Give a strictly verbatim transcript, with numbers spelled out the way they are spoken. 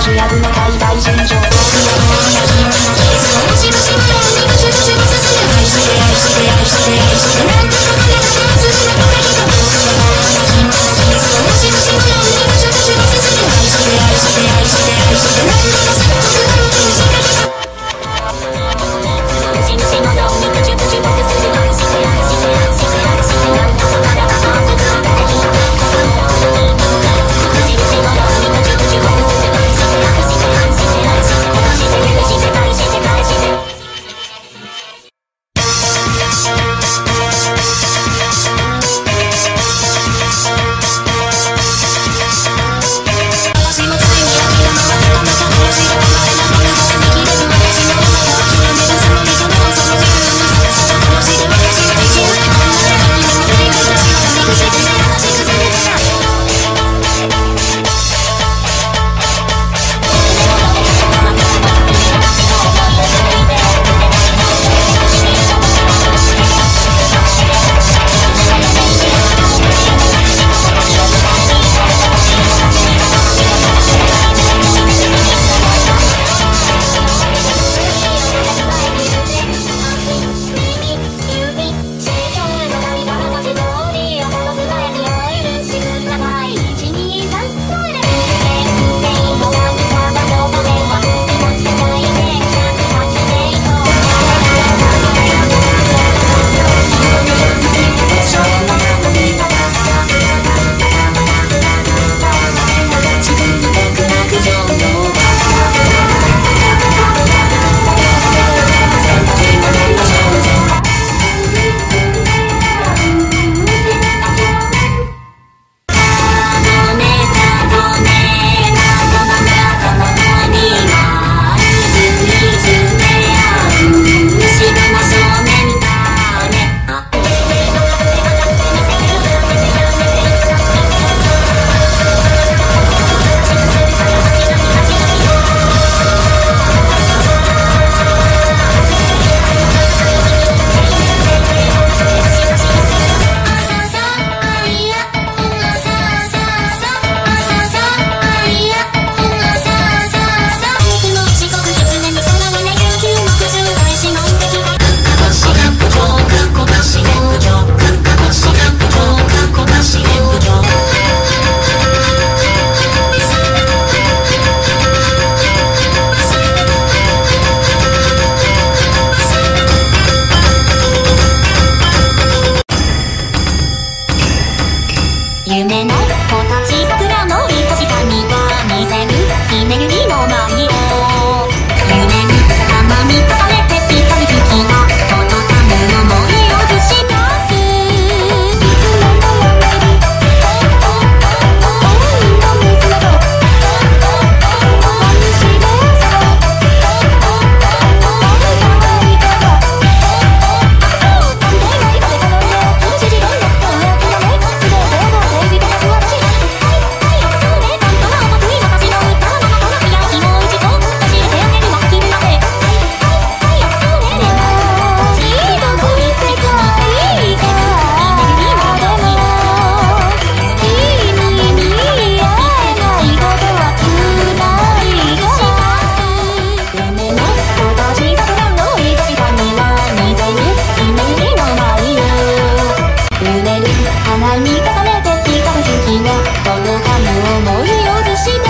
主役の解体新書。 夢の子たち桜のいとしさには見せる姫ゆりの舞を夢に甘み重ねて光る月が届かぬ想いを映し出すいつものよめり愛の水など寂しげさ誰かはいたが探偵がいたで頼んで指示どんどんと上手のメイクすで行動政治的な私はいはいそうね担当はお得意の歌詞の歌の中のいや気もう一度教えてあげるわ君まではいはいはいそうねでもちいと恋するかいいかでも君に見えないことはつないから夢の子たち桜のいとしさには見せる姫ゆりの舞を揺れる花に重ねて光る月が届かぬ想いを映し出